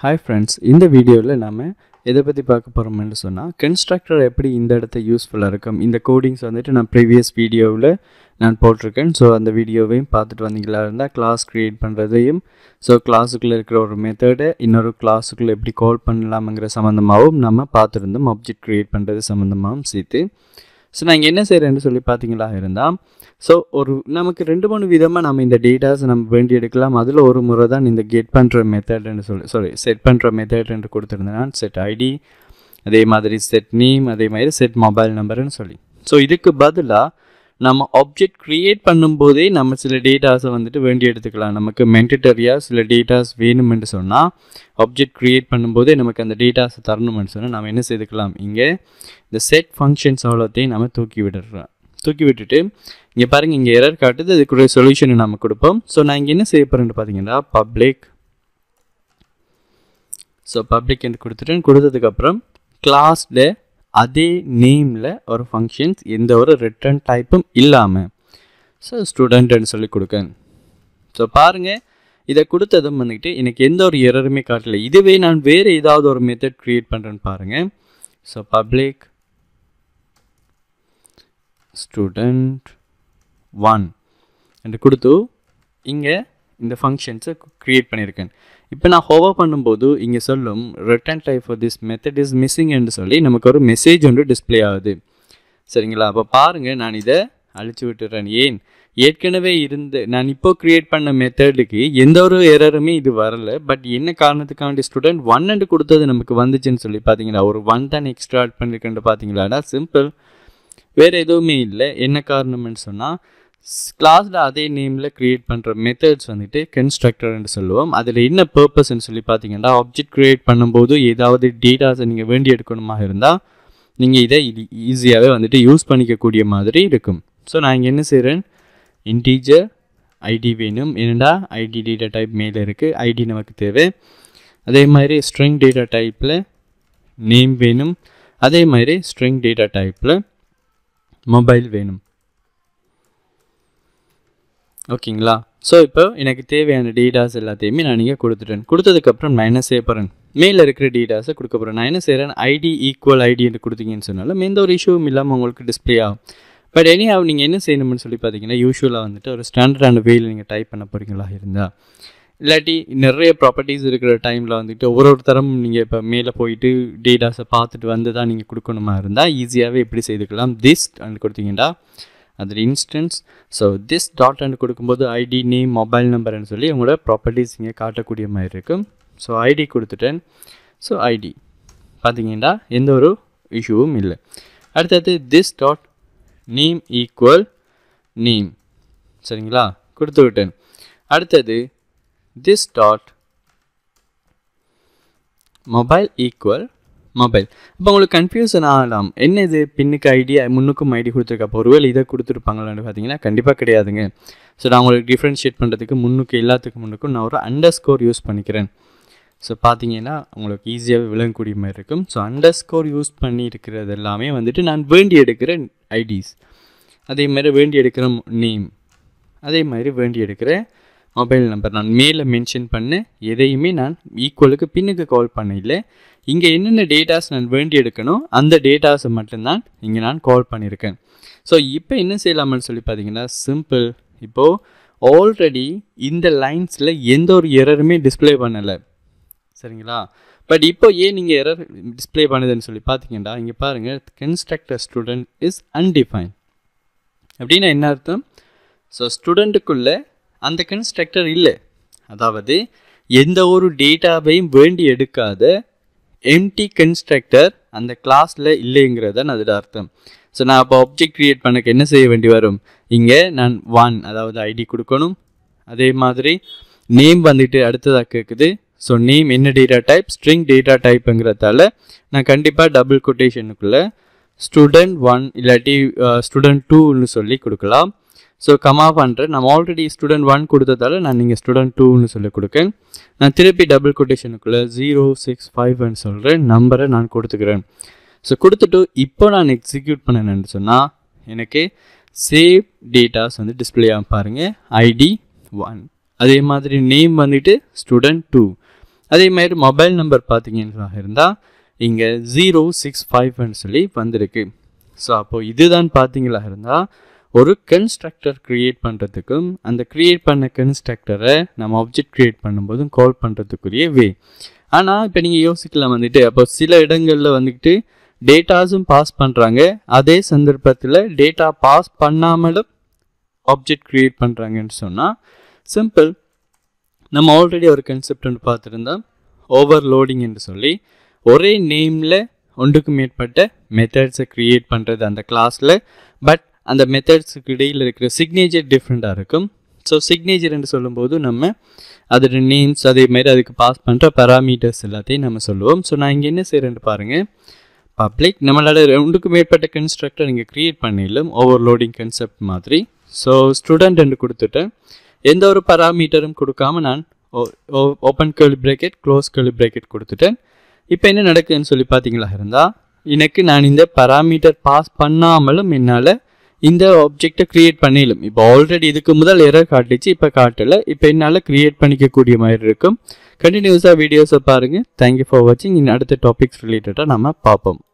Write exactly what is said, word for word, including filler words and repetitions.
Hi friends, இந்த வீடியோவில் நாம எதை பற்றி பார்க்க போகிறோம்னு சொன்னால் கன்ஸ்ட்ரக்டர் எப்படி இந்த இடத்த யூஸ்ஃபுல்லாக இருக்கும். இந்த கோடிங்ஸ் வந்துட்டு நான் ப்ரீவியஸ் வீடியோவில் நான் போட்டிருக்கேன். ஸோ அந்த வீடியோவையும் பார்த்துட்டு வந்தீங்களா இருந்தால் கிளாஸ் க்ரியேட் பண்ணுறதையும் ஸோ கிளாஸுக்குள்ளே இருக்கிற ஒரு மெத்தடை இன்னொரு கிளாஸுக்குள்ளே எப்படி கால் பண்ணலாம்ங்கிற சம்மந்தமாகவும் நம்ம பார்த்துருந்தோம். ஆப்ஜெக்ட் க்ரியேட் பண்ணுறது சம்மந்தமாகவும் சேர்த்து. ஸோ நான் இங்கே என்ன செய்கிறேன்னு சொல்லி பார்த்தீங்களா இருந்தால் ஸோ ஒரு நமக்கு ரெண்டு மூணு விதமாக நம்ம இந்த டேட்டாஸை நம்ம வேண்டி எடுக்கலாம். அதில் ஒரு முறை தான் இந்த கெட் பண்ணுற மெத்தட்னு சொல்லி சாரி செட் பண்ணுற மெத்தட்ன்னு கொடுத்துருந்தேன். செட் ஐடி, அதே மாதிரி செட் நேம், அதே மாதிரி செட் மொபைல் நம்பர்னு சொல்லி. ஸோ இதுக்கு பதிலாக நம்ம ஆப்ஜெக்ட் க்ரியேட் பண்ணும்போதே நம்ம சில டேட்டாஸை வந்துட்டு வேண்டி எடுத்துக்கலாம். நமக்கு மென்டட்டரியாக சில டேட்டாஸ் வேணுமென்று சொன்னால் ஆப்ஜெக்ட் க்ரியேட் பண்ணும்போதே நமக்கு அந்த டேட்டாஸை தரணுமென்னு சொன்னால் நம்ம என்ன செய்துக்கலாம், இங்கே இந்த செட் ஃபங்க்ஷன்ஸ் அவ்வளோத்தையும் நம்ம தூக்கி விடுறோம். தூக்கி விட்டுட்டு இங்கே பாருங்கள், இங்கே எரர் காட்டுது. அதுக்குரிய சொல்யூஷனை நம்ம கொடுப்போம். ஸோ நான் இங்கே என்ன செய்ய போகிறேன்னு பார்த்தீங்கன்னா பப்ளிக் ஸோ பப்ளிக் என்று கொடுத்துட்டேன். கொடுத்ததுக்கப்புறம் கிளாஸில் அதே நேமில் ஒரு ஃபங்க்ஷன்ஸ் எந்த ஒரு ரிட்டர்ன் டைப்பும் இல்லாமல் ஸோ ஸ்டூடெண்ட்னு சொல்லி கொடுக்கேன். ஸோ பாருங்கள், இதை கொடுத்ததும் வந்துக்கிட்டு எனக்கு எந்த ஒரு எரருமே காட்டலை. இதுவே நான் வேறு ஏதாவது ஒரு மெத்தட் க்ரியேட் பண்ணுறேன்னு பாருங்கள். ஸோ பப்ளிக் ஸ்டூடெண்ட் ஒன் என்று கொடுத்து இங்கே இந்த ஃபங்க்ஷன்ஸை க்ரியேட் பண்ணியிருக்கேன். இப்போ நான் ஹோவர் பண்ணும்போது இங்கே சொல்லும் return type for this method is missing என்று சொல்லி நமக்கு ஒரு மெசேஜ் ஒன்று டிஸ்பிளே ஆகுது. சரிங்களா? அப்போ பாருங்கள், நான் இதை அழிச்சு விட்டுறேன். ஏன், ஏற்கனவே இருந்து நான் இப்போ க்ரியேட் பண்ண மெத்தடுக்கு எந்த ஒரு எரருமே இது வரலை. பட் என்ன காரணத்துக்காண்டி ஸ்டூடெண்ட் ஒன் அண்டு கொடுத்தது நமக்கு வந்துச்சுன்னு சொல்லி பார்த்தீங்களா, ஒரு ஒன் தான் எக்ஸ்ட்ரா ஆட் பண்ணியிருக்கேன்னு பார்த்தீங்களாடா. சிம்பிள், வேறு எதுவுமே இல்லை. என்ன காரணம்னு சொன்னால் கிளாஸில் அதே நேமில் க்ரியேட் பண்ணுற மெத்தட்ஸ் வந்துட்டு கன்ஸ்ட்ரக்டர்னு சொல்லுவோம். அதில் என்ன பர்பஸ்ன்னு சொல்லி பார்த்தீங்கன்னா ஆப்ஜெக்ட் க்ரியேட் பண்ணும்போது ஏதாவது டேட்டாஸை நீங்கள் வேண்டி எடுக்கணுமாக இருந்தால் நீங்கள் இதை ஈஸியாகவே வந்துட்டு யூஸ் பண்ணிக்கக்கூடிய மாதிரி இருக்கும். ஸோ நான் இங்கே என்ன செய்கிறேன், இன்டீஜர் ஐடி வேணும். என்னடா ஐடி டேட்டா டைப் மேலே இருக்குது, ஐடி நமக்கு தேவை. அதே மாதிரி ஸ்ட்ரிங் டேட்டா டைப்பில் நேம் வேணும். அதே மாதிரி ஸ்ட்ரிங் டேட்டா டைப்பில் மொபைல் வேணும். ஓகேங்களா? ஸோ இப்போ எனக்கு தேவையான டேட்டாஸ் எல்லாத்தையுமே நான் இங்கே கொடுத்துட்டேன். கொடுத்ததுக்கப்புறம் நான் என்ன செய்ய போகிறேன், மேலே இருக்கிற டேட்டாஸை கொடுக்க போகிறேன். நான் என்ன செய்கிறேன், ஐடி ஈக்குவல் ஐடி என்று கொடுத்தீங்கன்னு சொன்னாலும் எந்த ஒரு இஷ்யூவும் இல்லாமல் உங்களுக்கு டிஸ்பிளே ஆகும். பட் எனி ஆகும் நீங்கள் என்ன செய்யணும்னு சொல்லி பார்த்தீங்கன்னா யூஸ்வலாக வந்துட்டு ஒரு ஸ்டாண்டர்டான வேயில் நீங்கள் டைப் பண்ண போகிறீங்களா இருந்தால், இல்லாட்டி நிறைய ப்ராப்பர்ட்டிஸ் இருக்கிற டைமில் வந்துட்டு ஒரு ஒரு தரம் நீங்கள் இப்போ மேலே போயிட்டு டேட்டாஸை பார்த்துட்டு வந்து தான் நீங்கள் கொடுக்கணுமா இருந்தால் ஈஸியாகவே எப்படி செய்துக்கலாம். திஸ் அண்ட் கொடுத்தீங்கன்னா அதில் instance so this dot and கொடுக்கும்போது ஐடி நேம் மொபைல் நம்பர்னு சொல்லி உங்களோட ப்ராப்பர்ட்டிஸ் இங்கே காட்டக்கூடிய மாதிரி இருக்கும். ஸோ ஐடி கொடுத்துட்டேன். ஸோ ஐடி பார்த்தீங்கன்னா எந்த ஒரு இஷ்யூவும் இல்லை. அடுத்தது this dot name equal name. சரிங்களா? கொடுத்து விட்டேன். அடுத்தது this dot mobile equal mobile. இப்போ உங்களுக்கு கன்ஃபியூஷன் ஆகலாம், என்ன இது பின்னுக்கு ஐடி முன்னுக்கும் ஐடி கொடுத்துருக்கப்போ ஒருவேளை இதை கொடுத்துருப்பாங்களான்னு பார்த்தீங்கன்னா கண்டிப்பாக கிடையாதுங்க. ஸோ நான் உங்களுக்கு டிஃப்ரென்ஷியேட் பண்ணுறதுக்கு முன்னுக்கு எல்லாத்துக்கும் முன்னுக்கும் நான் ஒரு அண்டர் ஸ்கோர் யூஸ் பண்ணிக்கிறேன். ஸோ பார்த்தீங்கன்னா உங்களுக்கு ஈஸியாகவே விளங்கக்கூடிய மாதிரி இருக்கும். ஸோ அண்டர் ஸ்கோர் யூஸ் பண்ணி இருக்கிறது எல்லாமே வந்துட்டு நான் வேண்டி எடுக்கிற ஐடிஸ், அதே மாதிரி வேண்டி எடுக்கிற நேம், அதே மாதிரி வேண்டி எடுக்கிற மொபைல் நம்பர். நான் மேலே மென்ஷன் பண்ண எதையுமே நான் ஈக்குவலுக்கு பின்னுக்கு கால் பண்ண இல்லை. இங்கே என்னென்ன டேட்டாஸ் நான் வேண்டி எடுக்கணும் அந்த டேட்டாஸை மட்டும்தான் இங்கே நான் கால் பண்ணியிருக்கேன். ஸோ இப்போ என்ன செய்யலாம்னு சொல்லி பார்த்தீங்கன்னா சிம்பிள், இப்போது ஆல்ரெடி இந்த லைன்ஸில் எந்த ஒரு எரருமே டிஸ்பிளே பண்ணலை. சரிங்களா? பட் இப்போ ஏன் நீங்கள் எரர் டிஸ்பிளே பண்ணுதுன்னு சொல்லி பார்த்தீங்கன்னா இங்கே பாருங்கள், கன்ஸ்ட்ரக்டர் ஸ்டூடெண்ட் இஸ் அன்டிஃபைன் அப்படின்னா என்ன அர்த்தம், ஸோ ஸ்டூடெண்ட்டுக்குள்ளே அந்த கன்ஸ்ட்ரக்டர் இல்லை, அதாவது எந்த ஒரு டேட்டாவையும் வேண்டி எடுக்காத எம்டி கன்ஸ்ட்ரக்டர் அந்த கிளாஸில் இல்லைங்கிறதான் அதோட அர்த்தம். ஸோ நான் அப்போ ஆப்ஜெக்ட் க்ரியேட் பண்ணக்கு என்ன செய்ய வேண்டி வரும், இங்கே நான் ஒன் அதாவது ஐடி கொடுக்கணும். அதே மாதிரி நேம் வந்துட்டு அடுத்ததாக கேட்குது. ஸோ நேம் என்ன டேட்டா டைப், ஸ்ட்ரிங் டேட்டா டைப்புங்கிறதால நான் கண்டிப்பாக டபுள் கொட்டேஷனுக்குள்ளே ஸ்டூடெண்ட் ஒன் இல்லாட்டி ஸ்டூடெண்ட் டூன்னு சொல்லி கொடுக்கலாம். ஸோ கமா பண்ணுறேன். நம்ம ஆல்ரெடி ஸ்டூடெண்ட் ஒன் கொடுத்ததால நான் நீங்கள் ஸ்டூடெண்ட் டூன்னு சொல்லி கொடுக்கேன். நான் திருப்பி டபுள் கொட்டேஷனுக்குள்ளே ஜீரோ சிக்ஸ் ஃபைவ்னு சொல்கிறேன் நம்பரை நான் கொடுத்துக்கிறேன். ஸோ கொடுத்துட்டு இப்போ நான் எக்ஸிக்யூட் பண்ணேன்னு சொன்னால் எனக்கு சேவ் டேட்டாஸ் வந்து டிஸ்பிளே ஆகும். பாருங்கள், ஐடி ஒன், அதே மாதிரி நேம் வந்துட்டு ஸ்டூடெண்ட் டூ, அதே மாதிரி மொபைல் நம்பர் பார்த்தீங்கன்னா இருந்தால் இங்கே ஜீரோ சிக்ஸ் ஃபைவ்னு சொல்லி வந்திருக்கு. ஸோ அப்போது இதுதான் பார்த்தீங்களா இருந்தால் ஒரு கன்ஸ்ட்ரக்டர் க்ரியேட் பண்ணுறதுக்கும் அந்த க்ரியேட் பண்ண கன்ஸ்ட்ரக்டரை நம்ம ஆப்ஜெக்ட் க்ரியேட் பண்ணும்போதும் கால் பண்ணுறதுக்குரிய வே. ஆனால் இப்போ நீங்கள் யோசிக்கலாம் வந்துட்டு அப்போ சில இடங்களில் வந்துட்டு டேட்டாஸும் பாஸ் பண்ணுறாங்க, அதே சந்தர்ப்பத்தில் டேட்டா பாஸ் பண்ணாமலும் ஆப்ஜெக்ட் க்ரியேட் பண்ணுறாங்கன்னு சொன்னால் சிம்பிள். நம்ம ஆல்ரெடி ஒரு கன்செப்ட் ஒன்று பார்த்துருந்தோம், ஓவர்லோடிங் என்று சொல்லி ஒரே நேமில் ஒன்றுக்கு மேற்பட்ட மெத்தட்ஸை க்ரியேட் பண்ணுறது அந்த கிளாஸில். பட் அந்த மெத்தட்ஸுக்கு இடையில் இருக்கிற சிக்னேச்சர் டிஃப்ரெண்ட்டாக இருக்கும். ஸோ சிக்னேச்சர் என்று சொல்லும்போது நம்ம அதோட நேம்ஸ் அதே மாதிரி அதுக்கு பாஸ் பண்ணுற பராமீட்டர்ஸ் எல்லாத்தையும் நம்ம சொல்லுவோம். ஸோ நான் இங்கே என்ன செய்கிறேன்னு பாருங்கள், பப்ளிக் நம்மளோட ரெண்டுக்கு மேற்பட்ட கன்ஸ்ட்ரக்டர் இங்கே க்ரியேட் பண்ணிடலாம் ஓவர்லோடிங் கன்செப்ட் மாதிரி. ஸோ ஸ்டூடெண்ட் என்று கொடுத்துட்டேன், எந்த ஒரு பராமீட்டரும் கொடுக்காம நான் open curly bracket close curly bracket கொடுத்துட்டேன். இப்போ என்ன நடக்குதுன்னு சொல்லி பார்த்தீங்களா இருந்தால் எனக்கு நான் இந்த பராமீட்டர் பாஸ் பண்ணாமலும் என்னால் இந்த ஆப்ஜெக்டை க்ரியேட் பண்ணிடலாம். இப்போ ஆல்ரெடி இதுக்கு முதல் எரர் காட்டிச்சு, இப்போ காட்டலை. இப்போ என்னால் க்ரியேட் பண்ணிக்கக்கூடிய மாதிரி இருக்கும். கண்டினியூஸாக வீடியோஸை பாருங்கள். தேங்க்யூ ஃபார் வாட்சிங். இன்னும் அடுத்த டாபிக்ஸ் ரிலேட்டடாக நம்ம பார்ப்போம்.